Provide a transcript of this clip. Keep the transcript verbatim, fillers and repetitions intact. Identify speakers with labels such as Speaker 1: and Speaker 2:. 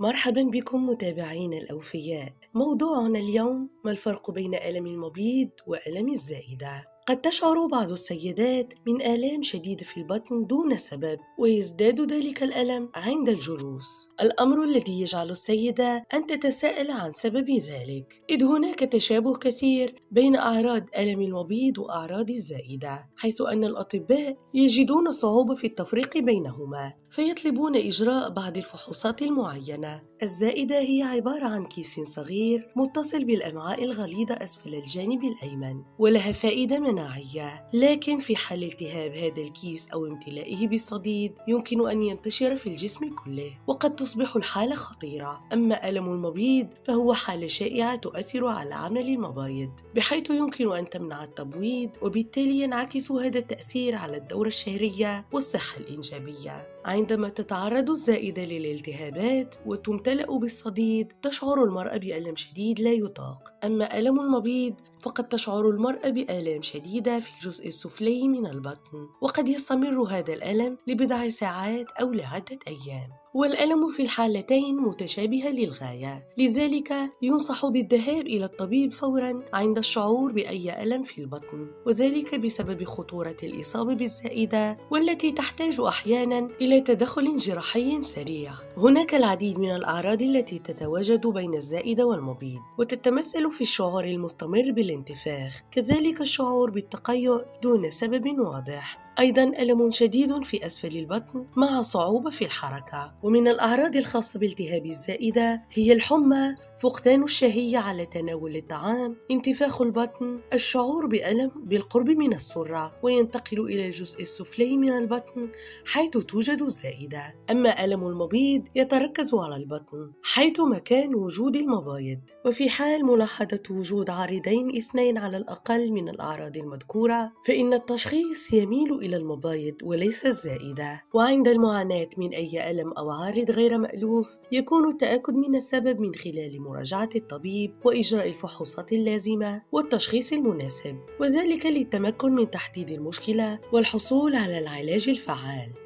Speaker 1: مرحبا بكم متابعينا الأوفياء. موضوعنا اليوم: ما الفرق بين ألم المبيض وألم الزائدة؟ قد تشعر بعض السيدات من آلام شديدة في البطن دون سبب، ويزداد ذلك الألم عند الجلوس، الأمر الذي يجعل السيدة أن تتساءل عن سبب ذلك، إذ هناك تشابه كثير بين أعراض ألم المبيض وأعراض الزائدة، حيث أن الأطباء يجدون صعوبة في التفريق بينهما، فيطلبون إجراء بعض الفحوصات المعينة. الزائدة هي عبارة عن كيس صغير متصل بالأمعاء الغليظة أسفل الجانب الأيمن، ولها فائدة مناعية، لكن في حال التهاب هذا الكيس أو امتلائه بالصديد يمكن أن ينتشر في الجسم كله، وقد تصبح الحالة خطيرة. أما ألم المبيض فهو حالة شائعة تؤثر على عمل المبايض، بحيث يمكن أن تمنع التبويض، وبالتالي ينعكس هذا التأثير على الدورة الشهرية والصحة الإنجابية. عندما تتعرض الزائدة للالتهابات وتمتلأ بالصديد تشعر المرأة بألم شديد لا يطاق. أما ألم المبيض فقد تشعر المرأة بآلام شديدة في الجزء السفلي من البطن، وقد يستمر هذا الألم لبضع ساعات أو لعدة أيام، والألم في الحالتين متشابهة للغاية، لذلك ينصح بالذهاب إلى الطبيب فوراً عند الشعور بأي ألم في البطن، وذلك بسبب خطورة الإصابة بالزائدة والتي تحتاج أحياناً إلى تدخل جراحي سريع. هناك العديد من الأعراض التي تتواجد بين الزائدة والمبيض، وتتمثل في الشعور المستمر بالانتفاخ، كذلك الشعور بالتقيؤ دون سبب واضح، أيضاً ألم شديد في أسفل البطن مع صعوبة في الحركة. ومن الأعراض الخاصة بالتهاب الزائدة هي الحمى، فقدان الشهية على تناول الطعام، انتفاخ البطن، الشعور بألم بالقرب من السرة، وينتقل إلى الجزء السفلي من البطن حيث توجد الزائدة. أما ألم المبيض يتركز على البطن حيث مكان وجود المبايض، وفي حال ملاحظة وجود عارضين اثنين على الأقل من الأعراض المذكورة فإن التشخيص يميل إلى المبايض وليس الزائدة. وعند المعاناة من أي ألم أو عارض غير مألوف يكون التأكد من السبب من خلال مراجعة الطبيب وإجراء الفحوصات اللازمة والتشخيص المناسب، وذلك للتمكن من تحديد المشكلة والحصول على العلاج الفعال.